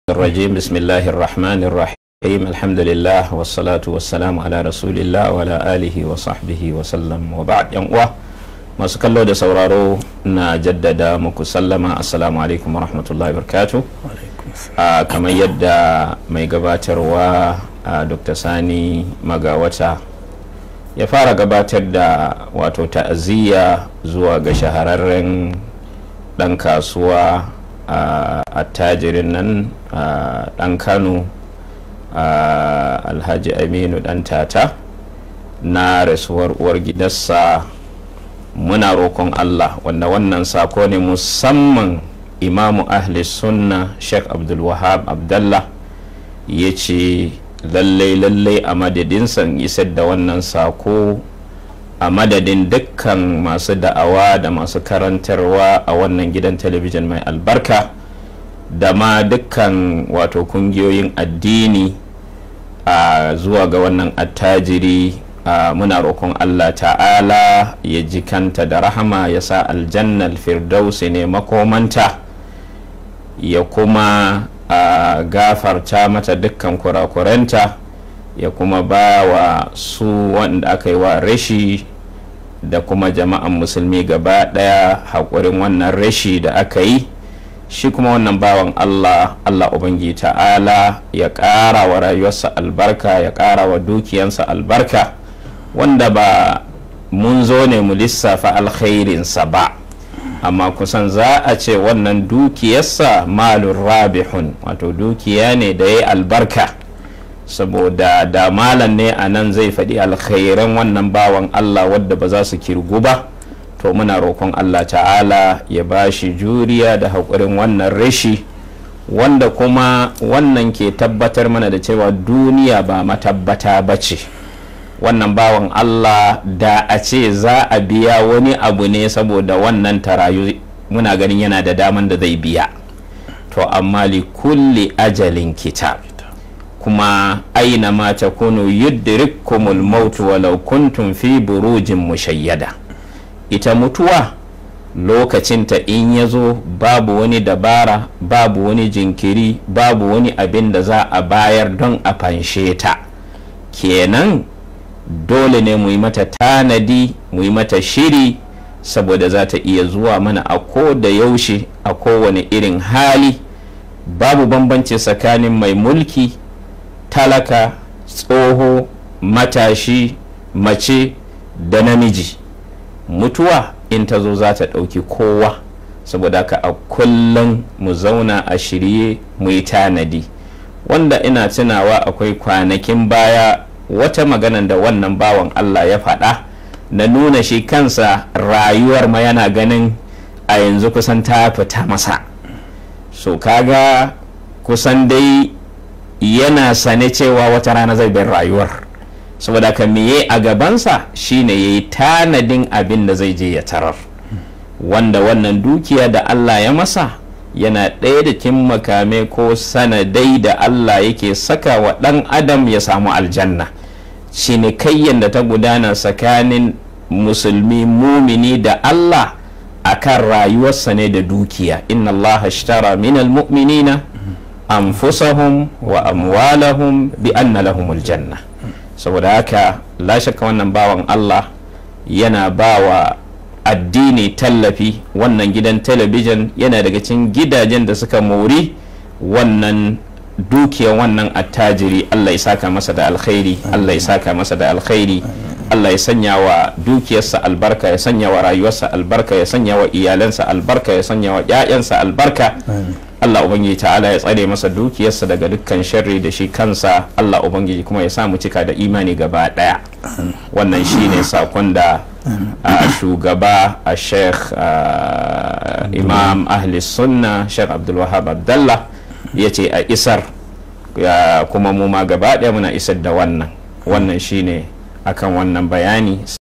الرجيم بسم الله الرحمن الرحيم الحمد لله والصلاة والسلام على رسول الله وعلى آله وصحبه وسلم وبعد ينقوى masu kallo da sauraro na jaddada muku sallama assalamu alaikum warahmatullahi wabarakatuh. Kamar yadda mai gabatarwa Dr. Sani Magawata ya fara gabatar da wato ta'aziyya zuwa ga shahararren dan kasuwa attajirin nan dan Kano Alhaji Aminu dan Tata na rasuwar uwar gidansa. Muna roƙon Allah wanda wannan sako ne musamman imamu ahli sunna Sheikh Abdul Wahab Abdallah ya ce lallai a madadinsa isar da wannan sako a madadin dukkan masu da'awa da masu karantarwa a wannan gidan talabijin mai albarka da ma dukkan wato kungiyoyin addini zuwa ga wannan attajiri. Muna roƙon Allah ta'ala ya jikanta da rahama ya sa aljannal firdausi ne makomanta ya kuma gafarta mata dukkan kurakurenta ya kuma ba wa su wanda aka yi wa rashi da kuma jama'an musulmi gaba ɗaya haƙurin wannan rashi da aka yi. Shi kuma wannan bawan Allah Ubangi ta'ala ya ƙara wa rayuwarsa albarka ya ƙara wa dukiyansa albarka wanda ba mun zo ne mu lissafa alkhairinsa ba amma kusan za a ce wannan dukiyarsa malun rabihun wato dukiya ne da ya albarka saboda da malan ne a nan zai faɗi alkhairan wannan bawan Allah wadda ba za su kirgu ba. To muna roƙon Allah ta'ala ya ba shi juriya da haƙurin wannan rashi wanda kuma wannan ke tabbatar mana da cewa duniya ba matabbata ba ce. Wannan bawan Allah da a ce za a biya wani abu ne saboda wannan tarayu muna ganin yana da daman da zai biya. To amma li kulli ajalin kitab kuma aina ma takunu yudrikkumul maut walau kuntum fi burujin mushayyada. Ita mutuwa lokacinta in ya zo babu wani dabara babu wani jinkiri babu wani abin da za a bayar don a fanshe ta kenan dole ne mu yi mata tanadi mu yi mata shiri saboda za ta iya zuwa mana a ko da yaushe a kowane irin hali. Babu bambanci tsakanin mai mulki talaka tsoho matashi mace da namiji. Mutuwa in ta zo za ta ɗauki kowa saboda haka a kullum mu zauna a shirye mu yi tanadi wanda ina tunawa akwai kwanakin baya wata maganan da wannan bawan Allah ya faɗa na nuna shi kansa rayuwar ma yana ganin a yanzu kusan ta fita masa. So kaga kusan dai yana sane cewa wata rana zai bar rayuwar saboda ka miye a gabansa shine yayi tanadin abin da zai je ya tarar wanda wannan dukiya da Allah ya masa yana ɗaya da cikin makame ko sanadai da Allah yake saka wa ɗan adam ya samu aljanna. Cinikayyan da ta gudana tsakanin musulmi mumini da Allah akan rayuwarsa ne da dukiya. Inna Allah ashtara minal mu'minina anfusahum wa amwalahum bi anna lahumul janna. Saboda haka la shakka wannan bawan Allah yana bawa addini tallafi. Wannan gidan talabijin yana daga cikin gidajen da suka mori wannan dukiyar wannan attajiri. Allah ya saka masa da alkhairi, Allah ya saka masa da alkhairi, Allah ya sanya wa dukiyarsa albarka, ya sanya wa rayuwarsa albarka, ya sanya wa iyalansa albarka, ya sanya wa ƴaƴansa albarka. Allah ubangiji ta'ala ya tsare masa dukiyarsa daga dukkan sharri da shi kansa. Allah ubangiji kuma ya samu cika da imani gaba daya. Wannan shine sakon da shugaba a Sheikh Imam Ahli Sunna Sheikh Abdul Wahab Abdallah ya ce a isar kuma mu ma gaba daya muna isar da wannan shine akan wannan bayani.